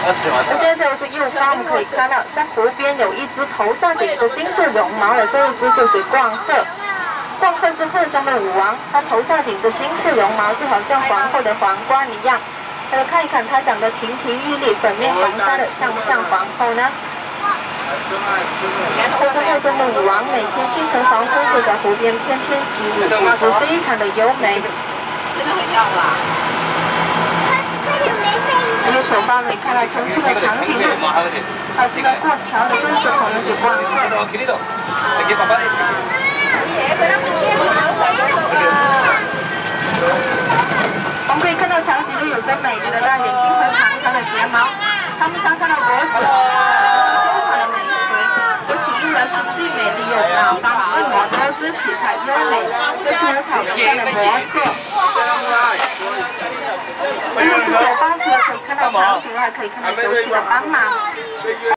现在是右方，我们可以看到在湖边有一只头上顶着金色绒毛的，这一只就是冠鹤。冠鹤是鹤中的舞王，它头上顶着金色绒毛，就好像皇后的皇冠一样。大家看一看，它长得亭亭玉立，粉面黄沙的，像不像皇后呢？这是鹤中的舞王，每天清晨黄昏就在湖边翩翩起舞，舞姿非常的优美。 真的很要啊！ 右手方可以看到成群的长颈鹿，还有这个过桥的，这只可能是冠鹤。我们可以看到长颈鹿有着美丽的大眼睛和长长的睫毛，它们长长的脖子，就是修长的美腿，这体育呢是既美丽又大方，嫩模多姿，体态优美，又成了草原上的模特。那么左方除了可以看到长颈鹿，还可以看到熟悉的斑马。